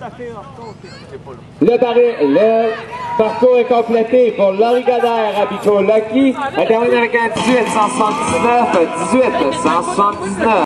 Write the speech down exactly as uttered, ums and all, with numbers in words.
Le, pari, le parcours est complété pour Laurie Godert, Abico Lucky. Elle termine avec un dix-huit cent soixante-dix-neuf, dix-huit cent soixante-dix-neuf.